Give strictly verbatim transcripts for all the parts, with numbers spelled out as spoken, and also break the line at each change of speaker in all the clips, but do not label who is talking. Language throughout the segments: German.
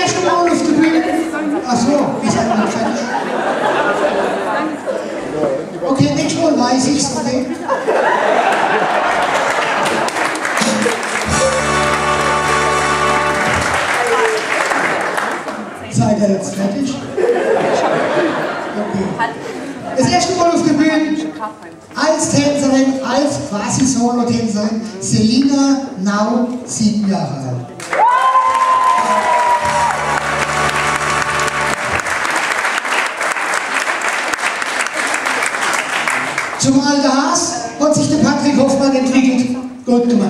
erste Mal auf der Bühne. Achso, wir sind noch fertig. Okay, nächstes Mal weiß ich es, okay? Seid ihr jetzt fertig? Okay. Das erste Mal auf der Bühne als Tänzerin, als quasi Solo-Tänzerin, Selina, now sieben Jahre alt. Zum alten Haas hat sich der Patrick Hoffmann entwickelt. Gut gemacht.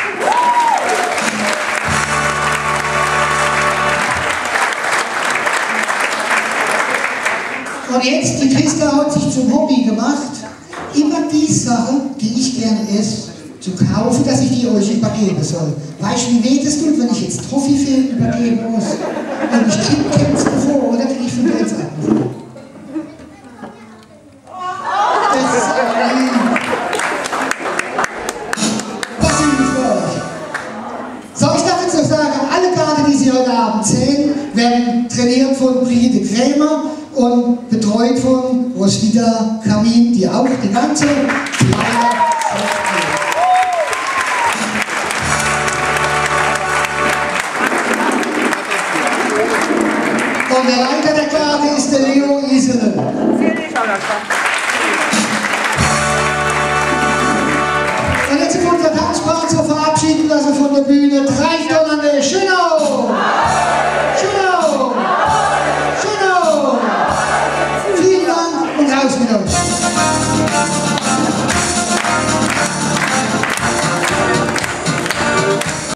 Und jetzt, die Christa hat sich zum Hobby gemacht, immer die Sachen, die ich gerne esse, zu kaufen, dass ich die euch übergeben soll. Weißt du, wie weh das tut, wenn ich jetzt Toffifee übergeben muss? Und ich kriege Kämpfe vor, oder kriege ich fünf Geld ab? Das ist ein Was sind für euch? So, ich darf jetzt noch sagen, alle Garten, die Sie heute Abend sehen, werden trainiert von Brigitte Krämer und betreut von Roswitha Kamin, die auch die ganze Feier und der Leiter der Garde ist der Leo Isele. Und jetzt sind wir unser Tanzpartner verabschieden lassen von der Bühne. Drei